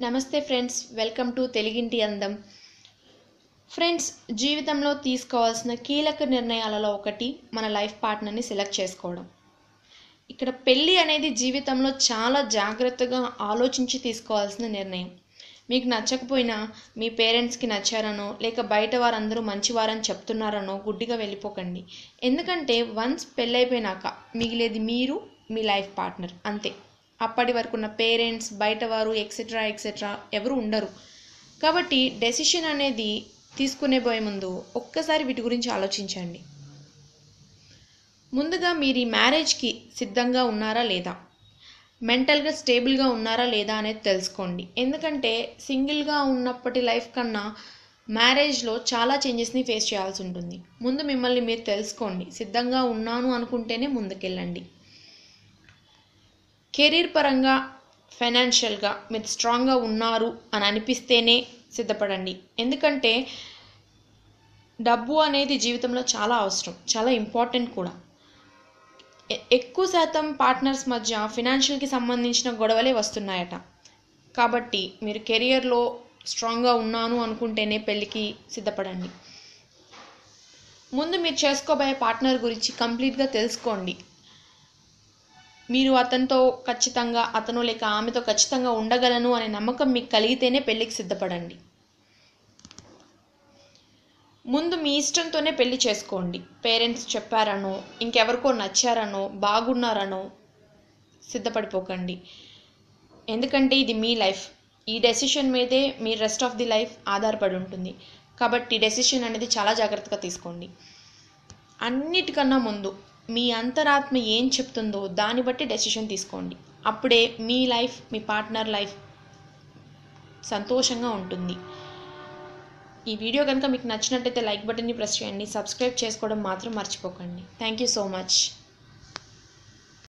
నమస్తే friends, welcome to తెలుగింటి అందం. ఫ్రెండ్స్, జీవితంలో తీసుకోవాల్సిన కీలక నిర్ణయాలలో ఒకటి మన లైఫ్ పార్ట్నర్ని సెలెక్ట్ చేసుకోవడం. ఇక్కడ పెళ్ళి అనేది జీవితంలో చాలా జాగ్రత్తగా ఆలోచించి తీసుకోవాల్సిన నిర్ణయం. మీకు నచ్చకపోయినా మీ పేరెంట్స్కి నచ్చారనో లేక బయట వారందరూ మంచివారని చెప్తున్నారనో గుడ్డిగా వెళ్ళిపోకండి. ఎందుకంటే వన్స్ పెళ్ళైపోయినాక మిగిలేది మీరు, మీ లైఫ్ పార్ట్నర్, అంతే. అప్పటి వరకు ఉన్న పేరెంట్స్, బయటవారు ఎక్సెట్రా ఎక్సెట్రా ఎవరు ఉండరు. కాబట్టి డెసిషన్ అనేది తీసుకునే పోయే ముందు ఒక్కసారి వీటి గురించి ఆలోచించండి. ముందుగా మీరు ఈ మ్యారేజ్కి సిద్ధంగా ఉన్నారా లేదా, మెంటల్గా స్టేబుల్గా ఉన్నారా లేదా అనేది తెలుసుకోండి. ఎందుకంటే సింగిల్గా ఉన్నప్పటి లైఫ్ కన్నా మ్యారేజ్లో చాలా చేంజెస్ని ఫేస్ చేయాల్సి ఉంటుంది. ముందు మిమ్మల్ని మీరు తెలుసుకోండి. సిద్ధంగా ఉన్నాను అనుకుంటేనే ముందుకెళ్ళండి. కెరీర్ పరంగా, ఫైనాన్షియల్గా మీరు స్ట్రాంగ్గా ఉన్నారు అని అనిపిస్తేనే సిద్ధపడండి. ఎందుకంటే డబ్బు అనేది జీవితంలో చాలా అవసరం, చాలా ఇంపార్టెంట్ కూడా. ఎక్కువ శాతం పార్ట్నర్స్ మధ్య ఫినాన్షియల్కి సంబంధించిన గొడవలే వస్తున్నాయట. కాబట్టి మీరు కెరియర్లో స్ట్రాంగ్గా ఉన్నాను అనుకుంటేనే పెళ్ళికి సిద్ధపడండి. ముందు మీరు చేసుకోబోయే పార్ట్నర్ గురించి కంప్లీట్గా తెలుసుకోండి. మీరు అతనితో ఖచ్చితంగా, అతను లేక ఆమెతో ఖచ్చితంగా ఉండగలను అనే నమ్మకం మీకు కలిగితేనే పెళ్ళికి సిద్ధపడండి. ముందు మీ ఇష్టంతోనే పెళ్లి చేసుకోండి. పేరెంట్స్ చెప్పారనో, ఇంకెవరికో నచ్చారనో, బాగున్నారనో సిద్ధపడిపోకండి. ఎందుకంటే ఇది మీ లైఫ్. ఈ డెసిషన్ మీదే మీ రెస్ట్ ఆఫ్ ది లైఫ్ ఆధారపడి ఉంటుంది. కాబట్టి డెసిషన్ అనేది చాలా జాగ్రత్తగా తీసుకోండి. అన్నిటికన్నా ముందు మీ అంతరాత్మ ఏం చెప్తుందో దాన్ని బట్టి డెసిషన్ తీసుకోండి. అప్పుడే మీ లైఫ్, మీ పార్ట్నర్ లైఫ్ సంతోషంగా ఉంటుంది. ఈ వీడియో కనుక మీకు నచ్చినట్టయితే లైక్ బటన్ని ప్రెస్ చేయండి. సబ్స్క్రైబ్ చేసుకోవడం మాత్రం మర్చిపోకండి. Thank you so much.